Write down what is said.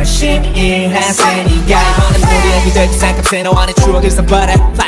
열심히 일했으니까 이번엔 우리에게 될 듯한 값에 너와 내 추억을 써버려